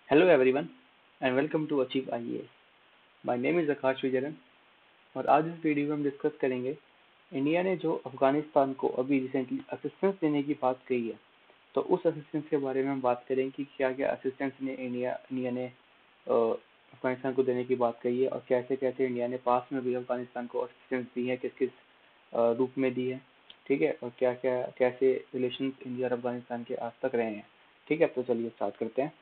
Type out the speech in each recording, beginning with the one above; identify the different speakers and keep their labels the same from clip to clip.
Speaker 1: Hello everyone and welcome to Achieve IAS. My name is आकाश विजयन और आज इस video में हम डिस्कस करेंगे इंडिया ने जो अफगानिस्तान को अभी रिसेंटली असिस्टेंस देने की बात कही है, तो उस असिस्टेंस के बारे में हम बात करेंगे कि क्या क्या असिस्टेंस ने इंडिया ने अफगानिस्तान को देने की बात कही है और कैसे कैसे इंडिया ने पास में भी अफगानिस्तान को असिस्टेंस दी है, किस किस रूप में दी है। ठीक है, और क्या क्या कैसे रिलेशन इंडिया और अफगानिस्तान के आज तक रहे हैं। ठीक है, तो चलिए स्टार्ट करते हैं।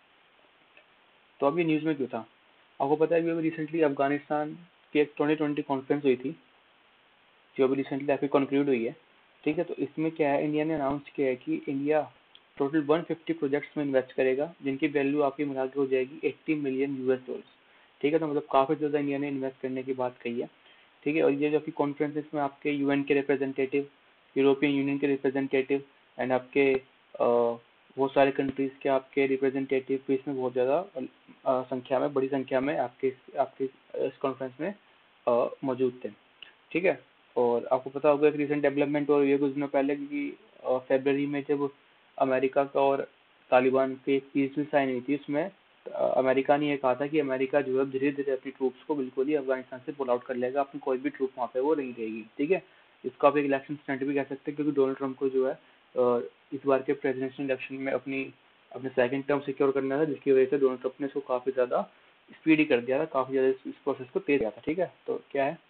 Speaker 1: तो अभी न्यूज़ में क्यों था, आपको पता है अभी रिसेंटली अफगानिस्तान की एक 2020 कॉन्फ्रेंस हुई थी जो अभी रिसेंटली आके कंक्लूड हुई है। ठीक है, तो इसमें क्या है, इंडिया ने अनाउंस किया है कि इंडिया टोटल 150 प्रोजेक्ट्स में इन्वेस्ट करेगा जिनकी वैल्यू आपकी मिला के हो जाएगी 80 मिलियन यूएस डॉलर्स। ठीक है, तो मतलब काफ़ी ज़्यादा इंडिया ने इन्वेस्ट करने की बात कही है। ठीक है, और ये जो आपकी कॉन्फ्रेंसेस में आपके यूएन के रिप्रेजेंटेटिव, यूरोपियन यूनियन के रिप्रेजेंटेटिव एंड आपके बहुत सारे कंट्रीज के आपके रिप्रेजेंटेटिव भी इसमें बहुत ज़्यादा संख्या में, बड़ी संख्या में आपके आपके इस कॉन्फ्रेंस में मौजूद थे। ठीक है, और आपको पता होगा एक रिसेंट डेवलपमेंट और ये कुछ दिनों पहले कि फरवरी में जब अमेरिका का और तालिबान की एक पीस भी साइन हुई थी, उसमें अमेरिका ने ये कहा था कि अमेरिका जो है धीरे धीरे अपनी ट्रूप्स को बिल्कुल ही अफगानिस्तान से पुल आउट कर लेगा, अपनी कोई भी ट्रूप वहाँ पे वो नहीं रहेगी। ठीक है, इसको आप एक इलेक्शन स्टंट भी कह सकते हैं क्योंकि डोनाल्ड ट्रंप को जो है इस बार के प्रेसिडेंशियल इलेक्शन में अपनी अपने सेकंड टर्म सिक्योर करना था, जिसकी वजह से डोनाल्ड ट्रंप ने इसको काफ़ी ज़्यादा स्पीडी कर दिया था, काफ़ी ज़्यादा इस प्रोसेस को तेज किया था। ठीक है, तो क्या है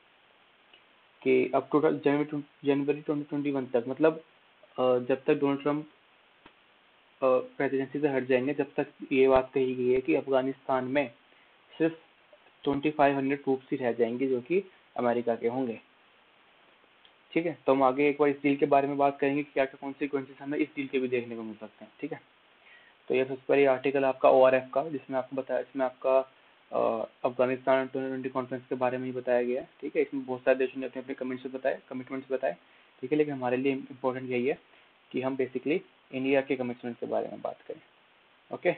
Speaker 1: कि अब टोटल जनवरी 2021 तक, मतलब जब तक डोनाल्ड ट्रंप प्रेसिडेंसी से हट जाएंगे, जब तक ये बात कही गई है कि अफगानिस्तान में सिर्फ 2500 ट्रूप्स ही रह जाएंगे जो कि अमेरिका के होंगे। ठीक है, तो हम आगे एक बार इस डील के बारे में बात करेंगे कि क्या क्या कॉन्सिक्वेंसेस हमें इस डील के भी देखने को मिल सकते हैं। ठीक है, तो ये सबसे पहले आर्टिकल आपका ORF का, जिसमें आपको बताया, इसमें आपका अफगानिस्तान 2020 कॉन्फ्रेंस के बारे में ही बताया गया है। ठीक है, इसमें बहुत सारे देशों ने अपने अपने कमिटमेंट्स बताए। ठीक है, लेकिन हमारे लिए इम्पोर्टेंट यही है कि हम बेसिकली इंडिया के कमिटमेंट के बारे में बात करें। ओके,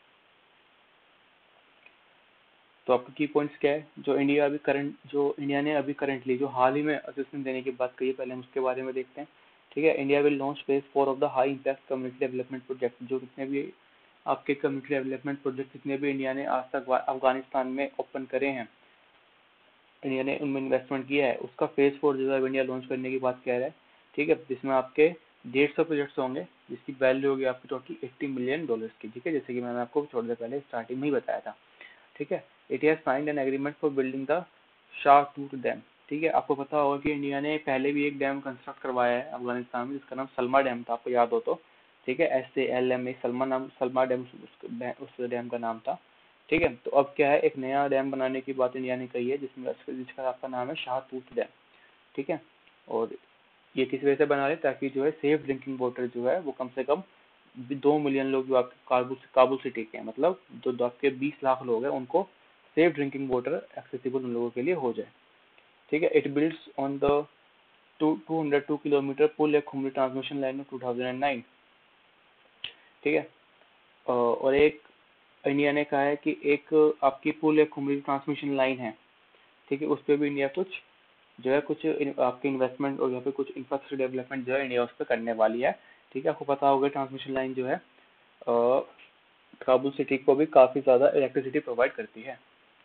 Speaker 1: तो आपके की पॉइंट्स क्या है, जो इंडिया ने अभी करंटली जो हाल ही में असिस्टेंस देने की बात कही है, पहले हम उसके बारे में देखते हैं। ठीक है, India will launch phase 4 of the high impact community development project. जो कितने भी आपके कम्युनिटी डेवलपमेंट प्रोजेक्ट जितने भी इंडिया ने आज तक अफगानिस्तान में ओपन करे हैं, इंडिया ने उनमें इन्वेस्टमेंट किया है, उसका फेज 4 जो है इंडिया लॉन्च करने की बात कह रहा है। ठीक है, जिसमें आपके 150 प्रोजेक्ट्स होंगे जिसकी वैल्यू होगी आपकी टोटल 80 मिलियन डॉलर्स की। ठीक है, जैसे कि मैंने आपको थोड़ी देर पहले स्टार्टिंग में ही बताया था। ठीक है, it has signed an agreement for building the Shahtoot dam. ठीक है, आपको पता होगा कि इंडिया ने पहले भी एक डैम कंस्ट्रक्ट करवाया है अफगानिस्तान में, जिसका नाम सलमा डैम था, आपको याद हो तो। ठीक है, SALMA, सलमा डैम उस डैम का नाम था। ठीक है, तो अब क्या है, एक नया डैम बनाने की बात इंडिया ने कही है जिसका आपका नाम है शाह टूट डैम। ठीक है, और ये किस वजह से बना रहे, ताकि जो है सेफ ड्रिंकिंग वाटर जो है वो कम से कम 2 मिलियन लोग जो आपके काबुल सिटी के हैं, मतलब जो आपके 20 लाख लोग हैं, उनको सेफ ड्रिंकिंग वाटर एक्सेसिबल उन लोगों के लिए हो जाए। ठीक है, it builds on the 202 kilometre Pul e Khumri transmission line of 2009। ठीक है, और एक इंडिया ने कहा है कि एक आपकी पुल ए खुमरी ट्रांसमिशन लाइन है। ठीक है, उस पर भी इंडिया कुछ जो है कुछ आपके इन्वेस्टमेंट और यहाँ पे कुछ इंफ्रास्ट्रक्चर डेवलपमेंट जो है इंडिया उस पर करने वाली है। ठीक है, आपको पता होगा ट्रांसमिशन लाइन जो है काबुल सिटी को भी काफी ज्यादा इलेक्ट्रिसिटी प्रोवाइड करती है।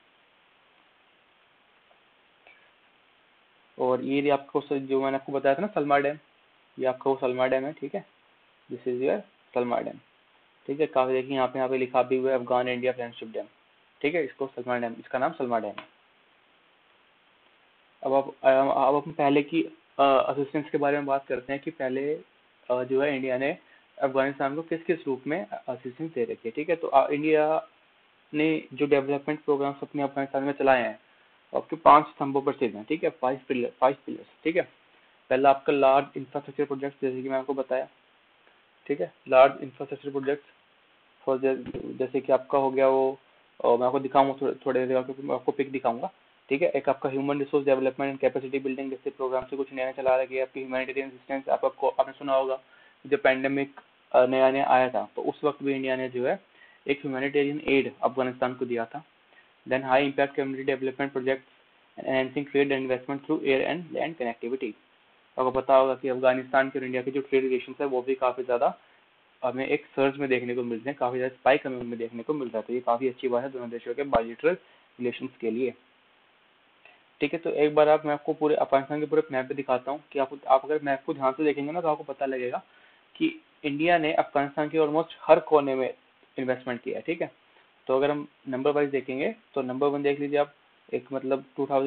Speaker 1: और ये आपको जो मैंने आपको बताया था ना सलमा डैम, ये आपका वो सलमा डैम है। ठीक है, this is your Salma dam. ठीक है, काफी देखिए यहाँ पे लिखा भी हुआ है अफगान इंडिया फ्रेंडशिप डैम। ठीक है, इसको सलमा डैम, इसका नाम सलमा डैम है। अब हम पहले की असिस्टेंस के बारे में बात करते हैं कि पहले जो है इंडिया ने अफगानिस्तान को किस किस रूप में असिस्टेंस दे रखी है। ठीक है, तो इंडिया ने जो डेवलपमेंट प्रोग्राम्स अपने अफगानिस्तान में चलाए हैं आपके 5 स्तंभों पर स्थित हैं। ठीक है, 5 पिलर्स। ठीक है, पहला आपका लार्ज इंफ्रास्ट्रक्चर प्रोजेक्ट, जैसे कि मैं आपको बताया। ठीक है, लार्ज इंफ्रास्ट्रक्चर प्रोजेक्ट फॉर जैसे कि आपका हो गया वो, मैं आपको दिखाऊंगा थोड़े देर मैं आपको पिक दिखाऊंगा। ठीक है, एक आपका human resource development and capacity building जैसे प्रोग्राम से कुछ नया चला रखी है। आपकी ह्यूमैनिटेरियन असिस्टेंस, आपने सुना होगा जब पैंडेमिक नया नया आया था, तो उस वक्त भी इंडिया ने जो है एक ह्यूमैनिटेरियन एड अफगानिस्तान को दिया था। Then high impact community development projects enhancing trade and investment through air and land connectivity. आपको पता होगा कि अफगानिस्तान के और इंडिया के जो ट्रेड रिलेशन है वो भी काफी ज्यादा हमें एक सर्च में देखने को मिलते हैं, काफ़ी ज़्यादा स्पाइक हमें उनमें देखने को मिल रहा है। तो ये काफ़ी अच्छी बात है दोनों देशों के बायलैटरल रिलेशंस के लिए। ठीक है, तो एक बार मैं आपको पूरे अफगानिस्तान के पूरे मैप पे दिखाता हूँ कि आप अगर मैप को ध्यान से देखेंगे ना तो आपको पता लगेगा कि इंडिया ने अफगानिस्तान के ऑलमोस्ट हर कोने में इन्वेस्टमेंट किया है। ठीक है, तो अगर हम नंबर वाइज देखेंगे तो नंबर 1 देख लीजिए आप, एक मतलब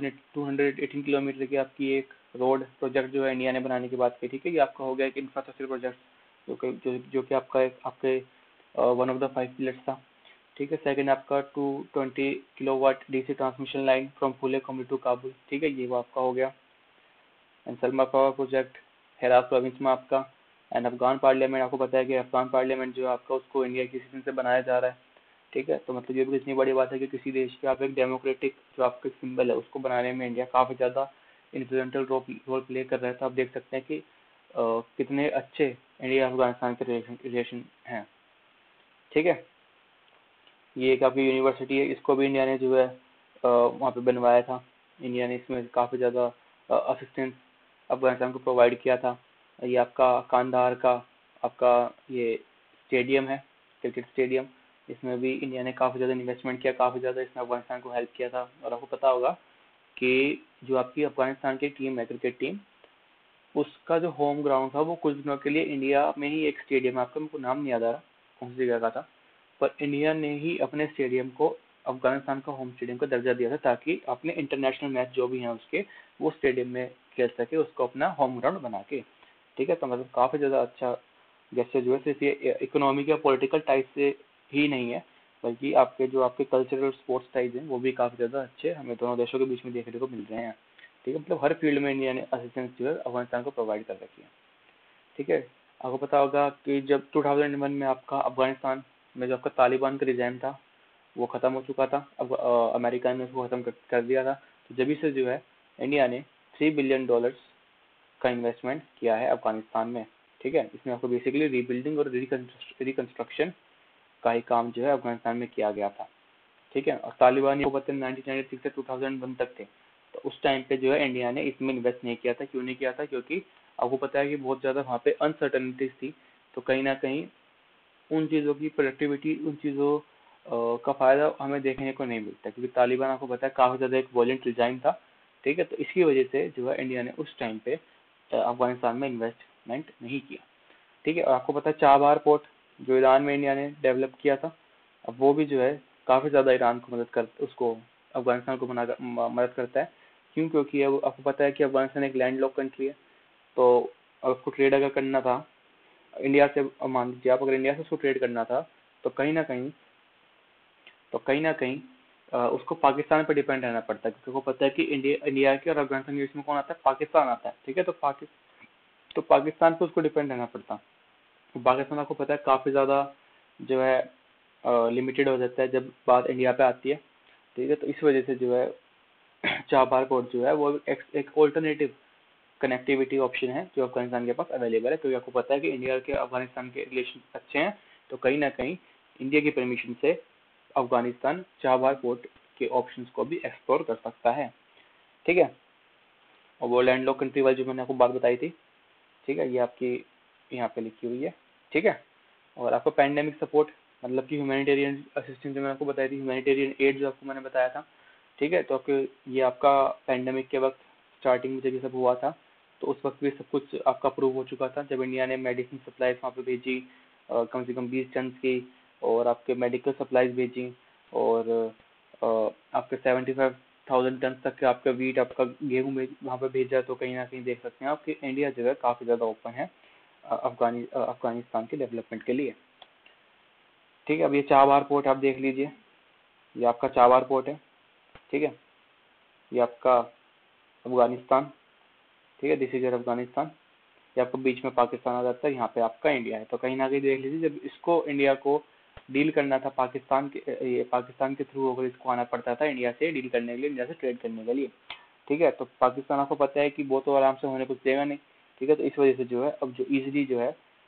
Speaker 1: 2218 किलोमीटर की आपकी एक रोड प्रोजेक्ट जो है इंडिया ने बनाने की बात की। ठीक है, ये आपका हो गया एक इंफ्रास्ट्रक्चर प्रोजेक्ट जो कि आपका आपके वन ऑफ द 5 पिलर्स था। ठीक है, सेकंड आपका 220 kilowatt DC transmission line from Pule Khumri to Kabul. ठीक है, ये वो आपका हो गया। And Salma power project Herat province में आपका। एंड अफगान पार्लियामेंट, आपको पता है कि अफगान पार्लियामेंट जो है आपका उसको इंडिया की सिस्टम से बनाया जा रहा है। ठीक है, तो मतलब ये भी इतनी बड़ी बात है कि किसी देश के आप एक डेमोक्रेटिक जो आपका सिंबल है उसको बनाने में इंडिया काफ़ी ज़्यादा इन्फ्लुएंशियल रोल प्ले कर रहा है। तो आप देख सकते हैं कि कितने अच्छे इंडिया अफगानिस्तान के रिलेशन हैं। ठीक है, ये एक आपकी यूनिवर्सिटी है, इसको भी इंडिया ने जो है वहाँ पे बनवाया था। इंडिया ने इसमें काफ़ी ज़्यादा असिस्टेंस अफगानिस्तान को प्रोवाइड किया था। ये आपका कांधार का आपका ये स्टेडियम है, क्रिकेट स्टेडियम, इसमें भी इंडिया ने काफ़ी ज़्यादा इन्वेस्टमेंट किया, काफ़ी ज़्यादा इसमें अफगानिस्तान को हेल्प किया था। और आपको पता होगा कि जो आपकी अफगानिस्तान की टीम है, क्रिकेट टीम, उसका जो होम ग्राउंड था वो कुछ दिनों के लिए इंडिया में ही एक स्टेडियम है, आपका मेरे को नाम नहीं याद आ रहा कौन सी जगह का था, पर इंडिया ने ही अपने स्टेडियम को अफगानिस्तान का होम स्टेडियम का दर्जा दिया था ताकि अपने इंटरनेशनल मैच जो भी हैं उसके वो स्टेडियम में खेल सके, उसको अपना होम ग्राउंड बना के। ठीक है, तो मतलब काफ़ी ज़्यादा अच्छा जैसे जो है सिर्फ ये इकोनॉमिक या पॉलिटिकल टाइप से ही नहीं है, बल्कि आपके जो आपके कल्चरल स्पोर्ट्स टाइप हैं वो भी काफ़ी ज़्यादा अच्छे हमें दोनों देशों के बीच में देखने को मिल रहे हैं। ठीक है, मतलब हर फील्ड में इंडिया ने असिस्टेंस जो है अफगानिस्तान को प्रोवाइड कर रखी है। ठीक है, आपको पता होगा कि जब 2001 में आपका अफगानिस्तान में जो आपका तालिबान का रिजाइम था वो खत्म हो चुका था, अब अमेरिका ने उसको खत्म कर दिया था। तो जब से जो है इंडिया ने $3 बिलियन का इन्वेस्टमेंट किया है अफगानिस्तान में। ठीक है, इसमें आपको बेसिकली रीबिल्डिंग और रिकंस्ट्रक्शन का ही काम जो है अफगानिस्तान में किया गया था। ठीक है, और तालिबान को पता है 1996 से 2001 तक थे, तो उस टाइम पे जो है इंडिया ने इसमें इन्वेस्ट नहीं किया था। क्यों नहीं किया था? क्योंकि आपको पता है कि बहुत ज़्यादा वहाँ पे अनसर्टनिटीज थी, तो कहीं ना कहीं उन चीज़ों की प्रोडक्टिविटी, उन चीज़ों का फ़ायदा हमें देखने को नहीं मिलता, क्योंकि तालिबान आपको पता है काफ़ी ज़्यादा एक वॉलेंट रिजाइम था। ठीक है, तो इसकी वजह से जो है इंडिया ने उस टाइम पे अफगानिस्तान में इन्वेस्टमेंट नहीं किया। ठीक है, और आपको पता है चाबहार पोर्ट जो ईरान में इंडिया ने डेवलप किया था, अब वो भी जो है काफ़ी ज़्यादा ईरान को मदद कर उसको अफगानिस्तान को मदद करता है। क्यों? क्योंकि अब आपको पता है कि अफगानिस्तान एक लैंड लॉक कंट्री है, तो उसको ट्रेड अगर करना था इंडिया से, मान लीजिए आप अगर इंडिया से उसको ट्रेड करना था तो कहीं ना कहीं उसको पाकिस्तान पर डिपेंड रहना पड़ता है, क्योंकि आपको पता है कि इंडिया के और अफगानिस्तान के बीच में कौन आता है? पाकिस्तान आता है। ठीक है, तो पाकिस्तान पे उसको डिपेंड रहना पड़ता। तो पाकिस्तान आपको पता है काफ़ी ज़्यादा जो है लिमिटेड हो जाता है जब बात इंडिया पे आती है। ठीक है, तो इस वजह से जो है चाबहार पोर्ट जो है वो एक ऑल्टरनेटिव कनेक्टिविटी ऑप्शन है जो अफगानिस्तान के पास अवेलेबल है, क्योंकि आपको पता है कि इंडिया के अफगानिस्तान के रिलेशन अच्छे हैं, तो कहीं ना कहीं इंडिया की परमिशन से अफगानिस्तान चाबहार पोर्ट के ऑप्शंस को भी एक्सप्लोर कर सकता है। ठीक है, और वो लैंड लॉक कंट्री वाली जो मैंने आपको बात बताई थी, ठीक है, ये आपकी यहाँ पे लिखी हुई है। ठीक है, और आपको पैंडेमिक सपोर्ट मतलब कि ह्यूमैनिटेरियन असिस्टेंस जो मैंने आपको बताई थी, ह्यूमैनिटेरियन एड जो आपको मैंने बताया था। ठीक है, तो आपके ये आपका पैंडेमिक के वक्त स्टार्टिंग में जब ये सब हुआ था तो उस वक्त भी सब कुछ आपका अप्रूव हो चुका था, जब इंडिया ने मेडिसिन सप्लाईज वहाँ पे भेजी कम से कम 20 टन की, और आपके मेडिकल सप्लाईज भेजी, और आपके 75,000 टन तक के आपका वीट आपका गेहूँ में वहाँ पे भेजा। तो कहीं ना कहीं देख सकते हैं आप कि इंडिया जो है काफ़ी ज़्यादा ओपन है अफगानिस्तान के डेवलपमेंट के लिए। ठीक है, अब ये चाबहार पोर्ट आप देख लीजिए, ये आपका चाबहार पोर्ट है। ठीक है, ये आपका अफगानिस्तान, ठीक है, दिस इज योर अफगानिस्तान। ये आपको बीच में पाकिस्तान आ जाता है, यहाँ पे आपका इंडिया है। तो कहीं ना कहीं देख लीजिए, जब इसको इंडिया को डील करना था ये पाकिस्तान के थ्रू होकर इसको आना पड़ता था इंडिया से डील करने के लिए, इंडिया से ट्रेड करने के लिए। ठीक है, तो पाकिस्तान आपको पता है कि वो तो आराम से होने कुछ देगा नहीं। ठीक है, तो इस वजह से जो है अब जो इजीली जो है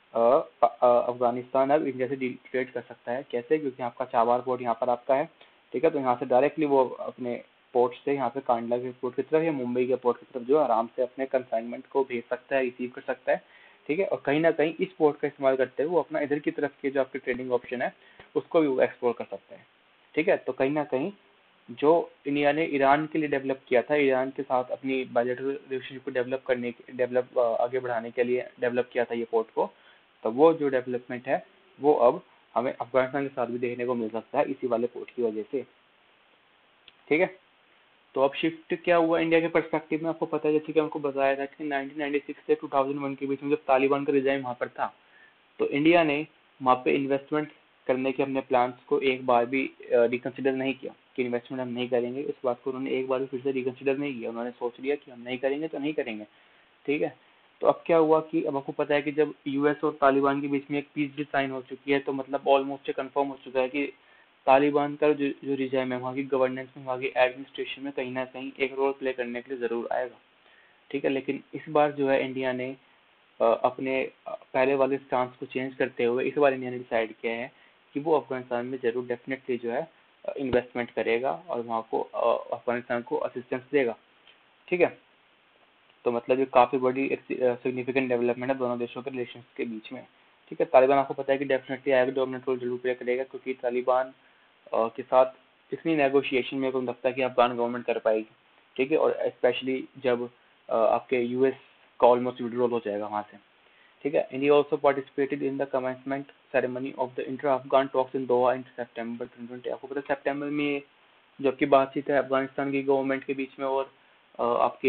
Speaker 1: अफगानिस्तान अब इंडिया से डील ट्रेड कर सकता है। कैसे? क्योंकि आपका चाबहार पोर्ट यहाँ पर आपका है। ठीक है, तो यहाँ से डायरेक्टली वो अपने पोर्ट से यहाँ पे कांडला के पोर्ट की तरफ या मुंबई के पोर्ट की तरफ जो आराम से अपने कंसाइनमेंट को भेज सकता है, रिसीव कर सकता है। ठीक है, और कहीं ना कहीं इस पोर्ट का इस्तेमाल करते हुए वो अपना इधर की तरफ के जो आपके ट्रेडिंग ऑप्शन है उसको भी वो एक्सप्लोर कर सकते हैं। ठीक है, तो कहीं ना कहीं जो इंडिया ने ईरान के लिए डेवलप किया था, ईरान के साथ अपनी बायलैटरल रिलेशनशिप को डेवलप आगे बढ़ाने के लिए डेवलप किया था ये पोर्ट को, तो वो जो डेवलपमेंट है वो अब हमें अफगानिस्तान के साथ भी देखने को मिल सकता है इसी वाले पोर्ट की वजह से। ठीक है, तो अब शिफ्ट क्या हुआ इंडिया के पर्सपेक्टिव में, आपको पता है जैसे कि हमको बताया था कि 1996 से 2001 के बीच में जब तालिबान का रिजाइम वहाँ पर था, तो इंडिया ने वहाँ पे इन्वेस्टमेंट करने के अपने प्लान्स को एक बार भी रिकंसिडर नहीं किया कि इन्वेस्टमेंट हम नहीं करेंगे। इस बात को उन्होंने एक बार भी फिर से रिकंसिडर नहीं किया, उन्होंने सोच लिया कि हम नहीं करेंगे तो नहीं करेंगे। ठीक है, तो अब क्या हुआ कि अब आपको पता है कि जब यूएस और तालिबान के बीच में एक पीस डील साइन हो चुकी है, तो मतलब ऑलमोस्ट कंफर्म हो चुका है कि तालिबान का जो रिजाइम है वहाँ की गवर्नेंस में, वहाँ की एडमिनिस्ट्रेशन में कहीं ना कहीं एक रोल प्ले करने के लिए ज़रूर आएगा। ठीक है, लेकिन इस बार जो है इंडिया ने अपने पहले वाले स्टांस को चेंज करते हुए इस बार इंडिया ने डिसाइड किया है कि वो अफगानिस्तान में जरूर डेफिनेटली जो है इन्वेस्टमेंट करेगा और वहाँ को अफगानिस्तान को असिस्टेंस देगा। ठीक है, तो मतलब ये काफ़ी बड़ी एक सिग्निफिकेंट डेवलपमेंट है दोनों देशों के रिलेशन के बीच में। ठीक है, तालिबान आपको पता है कि डेफिनेटली आएगा, डोमिनेंट रोल जरूर प्ले करेगा, क्योंकि तालिबान के साथ इतनी नेगोशिएशन मेरे को नहीं लगता कि अफगान गवर्नमेंट कर पाएगी। ठीक है, और स्पेशली जब आपके यूएस का ऑलमोस्ट विड्रॉल हो जाएगा वहाँ से। ठीक है, India also participated in the commencement ceremony of the inter Afghan talks in Doha in September 2020। आपको पता है सितंबर में जबकि बातचीत है अफगानिस्तान की गवर्नमेंट के बीच में और आपके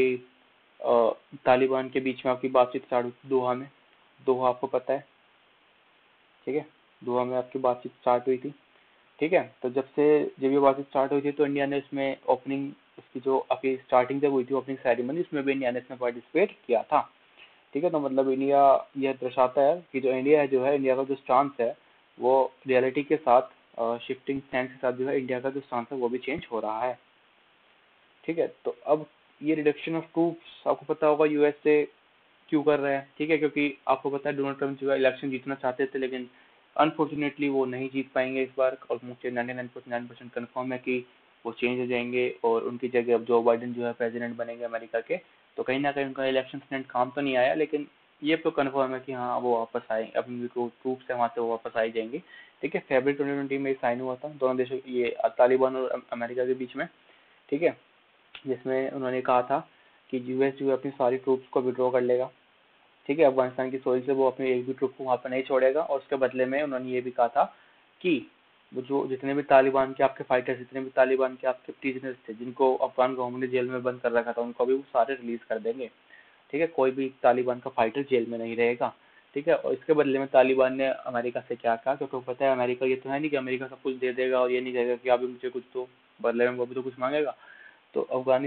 Speaker 1: तालिबान के बीच में आपकी बातचीत स्टार्ट हुई थी दोहा में। दोहा आपको पता है, ठीक है, दोहा में आपकी बातचीत स्टार्ट हुई थी। ठीक है, तो जब ये बातचीत स्टार्ट हुई थी तो इंडिया ने उसमें ओपनिंग, उसकी जो आपकी स्टार्टिंग जब हुई थी ओपनिंग सेरेमनी, उसमें भी इंडिया ने इसमें पार्टिसिपेट किया था। ठीक है, तो मतलब इंडिया यह दर्शाता है कि जो इंडिया है, जो है इंडिया का जो स्टांस है वो रियलिटी के साथ, शिफ्टिंग स्टैंड के साथ जो है इंडिया का जो स्टांस है वो भी चेंज हो रहा है। ठीक है, तो अब ये रिडक्शन ऑफ ट्रूप्स आपको पता होगा यूएस से क्यों कर रहे हैं। ठीक है, क्योंकि आपको पता है डोनाल्ड ट्रम्प जो है इलेक्शन जीतना चाहते थे, लेकिन अनफॉर्चुनेटली वो नहीं जीत पाएंगे इस बार, और मुझे 99.9% कन्फर्म है कि वो चेंज हो जाएंगे और उनकी जगह अब जो बाइडेन जो है प्रेसिडेंट बनेंगे अमेरिका के। तो कहीं ना कहीं उनका इलेक्शन स्टैंड काम तो नहीं आया, लेकिन ये तो कन्फर्म है कि हाँ वो वापस आए, अपनी जो ट्रूप्स है वहाँ से वो वापस आई जाएंगी। ठीक है, फरवरी 2020 में साइन हुआ था दोनों देशों, ये तालिबान और अमेरिका के बीच में। ठीक है, जिसमें उन्होंने कहा था कि यूएस जो है अपनी सारी ट्रूप्स को विड्रॉ कर लेगा। ठीक है, अफगानिस्तान की सोइल से वो अपने एक भी ट्रुप को वहाँ पर नहीं छोड़ेगा, और उसके बदले में उन्होंने ये भी कहा था कि वो जो जितने भी तालिबान के आपके फाइटर्स, जितने भी तालिबान के आपके प्रिजनर्स थे जिनको अफगान गवर्नमेंट ने जेल में बंद कर रखा था, उनको भी वो सारे रिलीज कर देंगे। ठीक है, कोई भी तालिबान का फाइटर जेल में नहीं रहेगा। ठीक है, और इसके बदले में तालिबान ने अमेरिका से क्या कहा, क्योंकि पता है अमेरिका ये तो है नहीं कि अमेरिका सब कुछ दे देगा और ये नहीं कहेगा कि अभी मुझे कुछ तो बदले में, वो भी तो कुछ मांगेगा। तो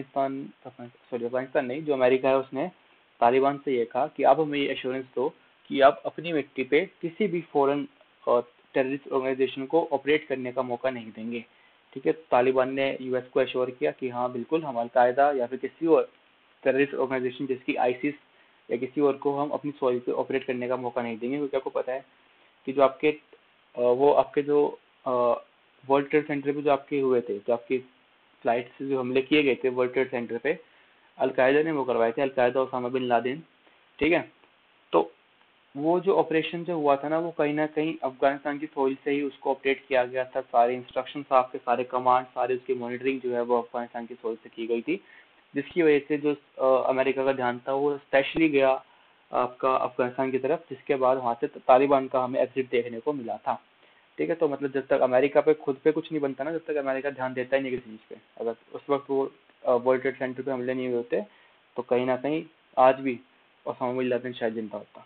Speaker 1: अफगानिस्तान नहीं, जो अमेरिका है उसने तालिबान से ये कहा कि आप हमें ये एश्योरेंस दो कि आप अपनी मिट्टी पे किसी भी फॉरेन टेररिस्ट ऑर्गेनाइजेशन को ऑपरेट करने का मौका नहीं देंगे। ठीक है, तो तालिबान ने यूएस को एश्योर किया कि हाँ बिल्कुल, हम अलकायदा या फिर किसी और टेररिस्ट ऑर्गेनाइजेशन जैसे आईसिस या किसी और को हम अपनी सॉइल पे ऑपरेट करने का मौका नहीं देंगे, क्योंकि आपको पता है कि जो आपके वो आपके जो वर्ल्ड ट्रेड सेंटर पे जो आपके हुए थे, जो आपकी फ्लाइट से जो हमले किए गए थे वर्ल्ड ट्रेड सेंटर पे, अलकायदा ने वो करवाए थे, अलकायदा ओसामा बिन लादेन। ठीक है, तो वो जो ऑपरेशन जो हुआ था ना, वो कहीं ना कहीं अफगानिस्तान की सोइल से ही उसको ऑपरेट किया गया था। सारे इंस्ट्रक्शन आपके, सारे कमांड, सारे उसकी मॉनिटरिंग जो है वो अफगानिस्तान की सोइल से की गई थी, जिसकी वजह से जो अमेरिका का ध्यान था वो स्पेशली गया आपका अफगानिस्तान की तरफ, जिसके बाद वहाँ से तालिबान का हमें एग्जिट देखने को मिला था। ठीक है, तो मतलब जब तक अमेरिका पे खुद पे कुछ नहीं बनता ना, जब तक अमेरिका ध्यान देता ही नहीं किसी चीज़ पे, अगर उस वक्त वो वर्ल्ड ट्रेड सेंटर पे हमले नहीं हुए होते तो कहीं ना कहीं आज भी ओसामा बिन लादेन शायद जिंदा होता।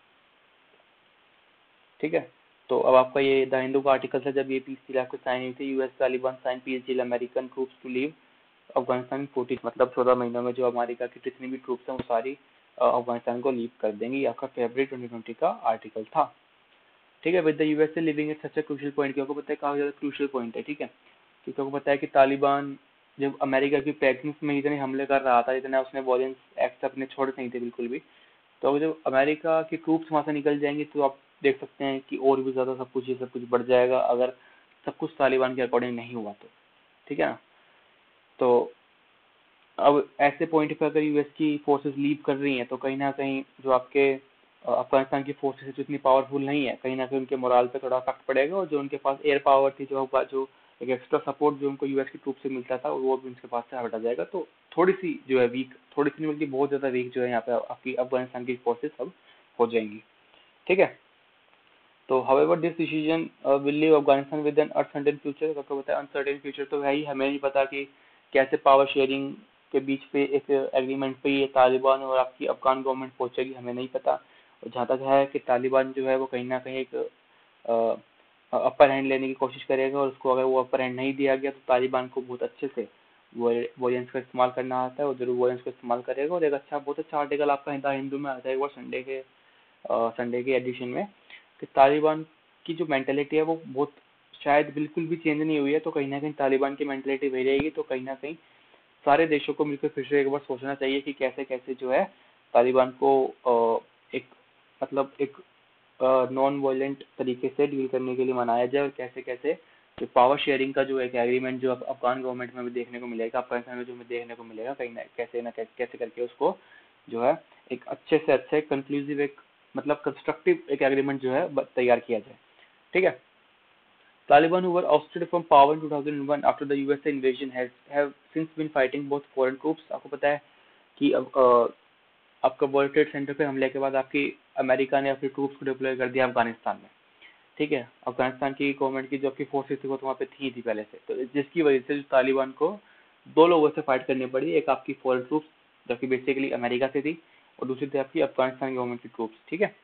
Speaker 1: ठीक है, तो अब आपका ये द हिंदू का आर्टिकल था, जब ये पीस डील आपको साइन हुई थी, US Taliban sign peace deal, American troops to leave Afghanistan 14, मतलब 14 महीनों में जो अमेरिका की जितनी भी ट्रूप्स हैं वो सारी अफगानिस्तान को लीव कर देंगी। ये आपका फरवरी 2020 का आर्टिकल था। ठीक है, with the USA leaving at such a crucial point, आपको पता है काफी ज्यादा क्रूशियल पॉइंट है। ठीक है, क्योंकि आपको पता है कि तालिबान जब अमेरिका की प्रेजेंस में इतने हमले कर रहा था, इतना उसने वॉयलेंस एक्ट अपने छोड़े नहीं थे बिल्कुल भी, तो अब जब अमेरिका की ट्रूप्स वहां से निकल जाएंगी तो आप देख सकते हैं कि और भी ज्यादा सब कुछ, ये सब कुछ बढ़ जाएगा अगर सब कुछ तालिबान के अकॉर्डिंग नहीं हुआ तो। ठीक है ना, तो अब ऐसे पॉइंट पे अगर यूएस की फोर्सेस लीव कर रही हैं तो कहीं ना कहीं जो आपके अफगानिस्तान की फोर्सेस जो इतनी पावरफुल नहीं है, कहीं ना कहीं उनके मोराल पे थोड़ा इफेक्ट पड़ेगा, और जो उनके पास एयर पावर थी, जो एक एक्स्ट्रा सपोर्ट जो उनको यूएस की ट्रूप से मिलता था, वो भी उनके पास से हटा जाएगा। तो थोड़ी सी जो है वीक, थोड़ी सी नहीं बल्कि बहुत ज्यादा वीक जो है यहाँ पे आपकी अफगानिस्तान की फोर्सेस अब हो जाएंगी। ठीक है। तो however this decision will leave Afghanistan with an uncertain future. आपको पता है अनसर्टेन फ्यूचर तो है ही, हमें नहीं पता कि कैसे पावर शेयरिंग के बीच पे एक एग्रीमेंट पे ये तालिबान और आपकी अफगान गवर्नमेंट पहुंचेगी, हमें नहीं पता। और जहाँ तक है कि तालिबान जो है वो कहीं ना कहीं एक अपर हैंड लेने की कोशिश करेगा, और उसको अगर वो अपर हैंड नहीं दिया गया तो तालिबान को बहुत अच्छे से वॉयलेंस का इस्तेमाल करना आता है, और जरूर वॉयलेंस का इस्तेमाल करेगा। और एक बहुत अच्छा आर्टिकल आपका हिंदू में आता है एक बार संडे के एडिशन में, कि तालिबान की जो मेंटेलिटी है वो बहुत शायद बिल्कुल भी चेंज नहीं हुई है। तो कहीं ना कहीं तालिबान की मेंटेलिटी वही रहेगी। तो कहीं ना कहीं सारे देशों को मिलकर फिर से एक बार सोचना चाहिए कि कैसे कैसे जो है तालिबान को एक मतलब एक नॉन वायलेंट तरीके से डील करने के लिए मनाया जाए, और कैसे कैसे जो पावर शेयरिंग का जो एक एग्रीमेंट जो अफगान गवर्नमेंट में भी देखने को मिलेगा, अफगानिस्तान में जो हमें देखने को मिलेगा, कहीं ना कैसे करके उसको जो है एक अच्छे से अच्छे कंक्लूसिव एक मतलब कंस्ट्रक्टिव एक एग्रीमेंट जो है तैयार किया जाए। ठीक है। Taliban, who were ousted from power in 2001 after the USA invasion, have since been fighting both foreign troops। आपको पता है कि अब आपका वर्ल्ड ट्रेड सेंटर पे हमले के बाद आपकी अमेरिका ने अपनी ट्रूप्स को डिप्लॉय कर दिया अफगानिस्तान में। ठीक है। अफगानिस्तान की गवर्नमेंट की जो आपकी फोर्सेस थी वो तो वहाँ पे थी पहले से, तो जिसकी वजह से जो तालिबान को दो लोगों से फाइट करनी पड़ी, एक आपकी फॉरेन ट्रूप्स जो कि बेसिकली अमेरिका से थी, और दूसरी थी आपकी अफगानिस्तान गवर्नमेंट की ट्रूप्स। ठीक है।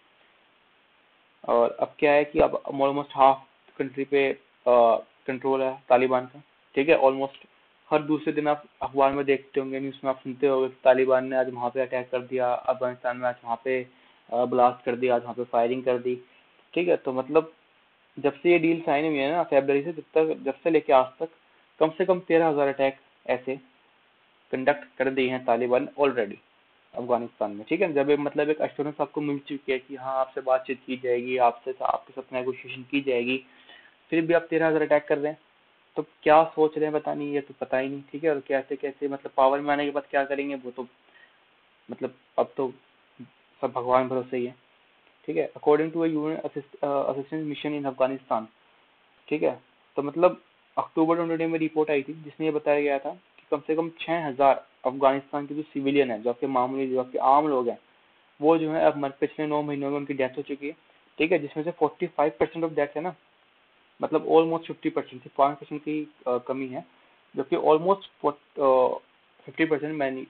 Speaker 1: और अब क्या है कि अब ऑलमोस्ट हाफ कंट्री पे कंट्रोल है तालिबान का। ठीक है। ऑलमोस्ट हर दूसरे दिन आप अखबार में देखते होंगे, न्यूज़ में आप सुनते होंगे कि तालिबान ने आज वहाँ पे अटैक कर दिया, अफगानिस्तान में आज वहाँ पे ब्लास्ट कर दिया, आज वहाँ पे फायरिंग कर दी। ठीक है। तो मतलब जब से ये डील साइन हुई है ना फरवरी से, जब से लेके आज तक कम से कम 13,000 अटैक ऐसे कंडक्ट कर दिए हैं तालिबान ऑलरेडी अफगानिस्तान में। ठीक है। जब मतलब एक एश्योरेंस आपको मिल चुकी है कि हाँ आपसे बातचीत की जाएगी, आपसे आपके साथ नेगोशिएशन की जाएगी, फिर भी आप 13,000 अटैक कर रहे हैं, तो क्या सोच रहे हैं पता नहीं, ये तो पता ही नहीं। ठीक है। और कैसे कैसे मतलब पावर में आने के बाद क्या करेंगे वो तो मतलब अब तो सब भगवान भरोसे ही है। ठीक है। According to UN assistance mission in Afghanistan. ठीक है। तो मतलब अक्टूबर 2020 में रिपोर्ट आई थी जिसमें ये बताया गया था कि कम से कम 6,000 अफगानिस्तान के जो सिविलियन है, जो आपके मामूली जो आपके आम लोग हैं, वो जो है अब पिछले 9 महीनों में उनकी डेथ हो चुकी है। ठीक है। जिसमें से 45% ऑफ डेथ है ना, मतलब ऑलमोस्ट 50%, 5% की कमी है, जबकि almost 50% many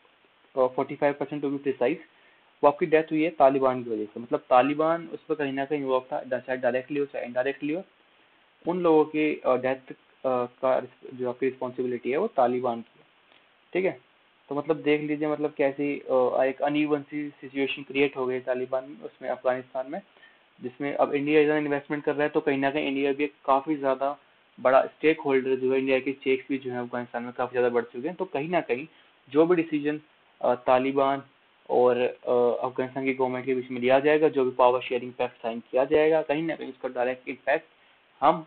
Speaker 1: 45% to be precise, वो आपकी डेथ हुई है तालिबान की वजह से। मतलब तालिबान उस पर कहीं ना कहीं इन्वॉल्व था, चाहे डायरेक्टली हो चाहे इनडायरेक्टली हो। उन लोगों की डेथ का जो आपकी रिस्पॉन्सिबिलिटी है वो तालिबान की है। ठीक है। तो मतलब देख लीजिए मतलब कैसी एक अनइवन सी सिचुएशन क्रिएट हो गई तालिबान में उसमें अफगानिस्तान में, जिसमें अब इंडिया इतना इन्वेस्टमेंट कर रहा है, तो कहीं ना कहीं इंडिया भी एक काफी ज्यादा बड़ा स्टेक होल्डर जो है, इंडिया के स्टेक्स भी जो है अफगानिस्तान में काफी ज्यादा बढ़ चुके हैं। तो कहीं ना कहीं जो भी डिसीजन तालिबान और अफगानिस्तान की गवर्नमेंट के बीच में लिया जाएगा, जो भी पावर शेयरिंग पैक्ट साइन किया जाएगा, कहीं ना कहीं उसका डायरेक्ट इम्पैक्ट हम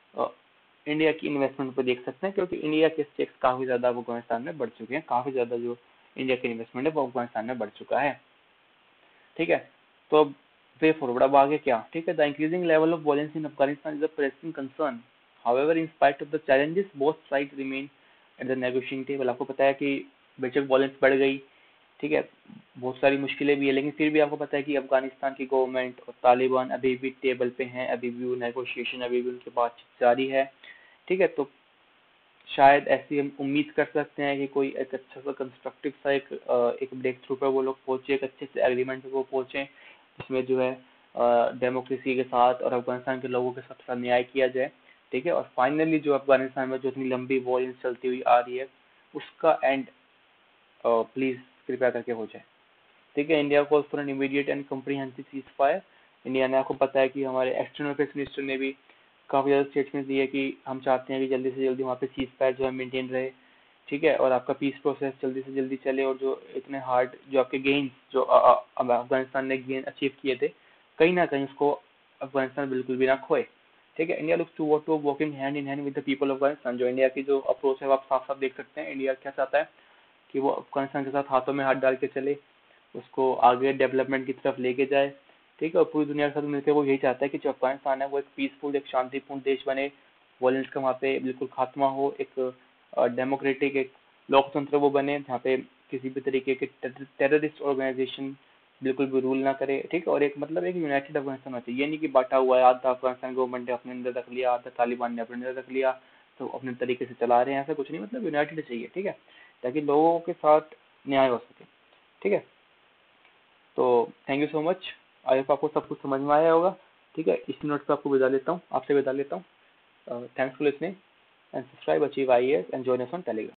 Speaker 1: इंडिया की इन्वेस्टमेंट पर देख सकते हैं, क्योंकि इंडिया के स्टेक्स काफी ज्यादा अफगानिस्तान में बढ़ चुके हैं, काफी ज्यादा जो इंडिया की इन्वेस्टमेंट है वो अफगानिस्तान में बढ़ चुका है। ठीक है। तो अब वे फॉरवर्ड अब आगे क्या। ठीक है। The increasing level of violence in Afghanistan is a pressing concern. However in spite of the challenges both side remain at the negotiating table. आपको पता है कि बेशक वायलेंस बढ़ गई, ठीक है, बहुत सारी मुश्किलें भी है, लेकिन फिर भी आपको पता है कि अफगानिस्तान की गवर्नमेंट और तालिबान अभी भी टेबल पे हैं, अभी भी वो नेगोशिएशन, अभी भी उनकी बातचीत जारी है। ठीक है। तो शायद ऐसी हम उम्मीद कर सकते हैं कि कोई एक अच्छा सा कंस्ट्रक्टिव सा एक ब्रेक थ्रू पर वो लोग पहुंचे, एक अच्छे से एग्रीमेंट पे वो पहुंचे, जिसमें जो है डेमोक्रेसी के साथ और अफगानिस्तान के लोगों के साथ न्याय किया जाए। ठीक है। और फाइनली जो अफगानिस्तान में जो इतनी लंबी वॉर चलती हुई आ रही है उसका एंड प्लीज कृपया करके हो जाए। ठीक है। India calls for an immediate and comprehensive ceasefire. India ने, आपको पता है कि हमारे एक्सटर्नल अफेयर्स मिनिस्टर ने भी काफ़ी ज़्यादा स्टेटमेंट दी है कि हम चाहते हैं कि जल्दी से जल्दी वहाँ पे सीज फायर जो है मेंटेन रहे। ठीक है। और आपका पीस प्रोसेस जल्दी से जल्दी चले, और जो इतने हार्ड जो आपके गेन्स जो अफगानिस्तान ने गेन अचीव किए थे, कहीं ना कहीं उसको अफगानिस्तान बिल्कुल भी ना खोए। ठीक है। India looks to working hand in hand with the people of Afghanistan. जो इंडिया की जो अप्रोच है वो आप साफ साफ देख सकते हैं। इंडिया क्या चाहता है कि वो अफगानिस्तान के साथ हाथों में हाथ डाल के चले, उसको आगे डेवलपमेंट की तरफ लेके जाए, ठीक है, और पूरी दुनिया के साथ मिलकर वो यही चाहता है कि जो अफगानिस्तान है वो एक पीसफुल, एक शांतिपूर्ण देश बने, वायलेंस का वहाँ पे बिल्कुल खात्मा हो, एक डेमोक्रेटिक, एक लोकतंत्र वो बने जहाँ पे किसी भी तरीके के टेररिस्ट ऑर्गेनाइजेशन बिल्कुल भी रूल ना करे, ठीक है, और एक मतलब एक यूनाइटेड अफगानिस्तान होना चाहिए। ये नहीं कि बांटा हुआ है, आधा अफगानिस्तान गवर्नमेंट ने अपने अंदर रख लिया, आधा तालिबान ने अपने अंदर रख लिया, तो अपने तरीके से चला रहे हैं, ऐसा कुछ नहीं, मतलब यूनाइटेड चाहिए, ठीक है, ताकि लोगों के साथ न्याय हो सके, ठीक है। तो thank you so much, I hope आपको सब कुछ समझ में आया होगा, ठीक है। इस नोट पे आपको विदा लेता हूँ, आपसे विदा लेता हूँ। Thanks for listening and subscribe achieve IAS and join us on Telegram.